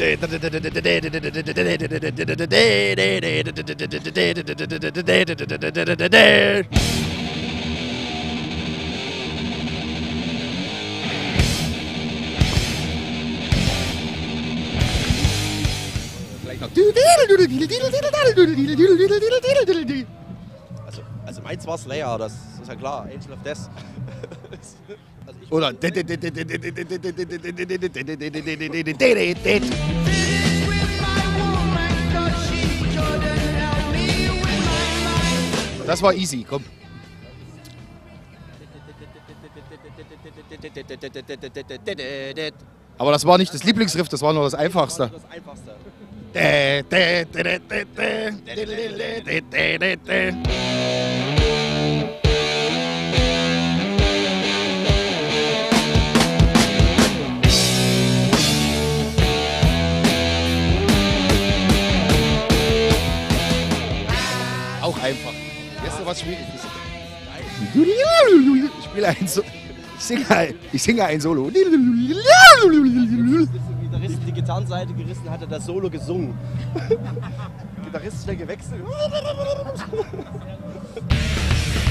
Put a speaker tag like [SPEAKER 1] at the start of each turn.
[SPEAKER 1] Also meins war Slayer, das ist ja klar, Angel of Death.
[SPEAKER 2] Oder. Das war easy, komm. Aber das war nicht das Lieblingsriff, das war nur das Einfachste.
[SPEAKER 1] Das Einfachste.
[SPEAKER 2] Auch einfach. Weißt du, was schwierig ist? Ich singe ein Solo.
[SPEAKER 1] Die Gitarrist die Gitarrenseite gerissen, hat er das Solo gesungen. Gitarrist schnell gewechselt.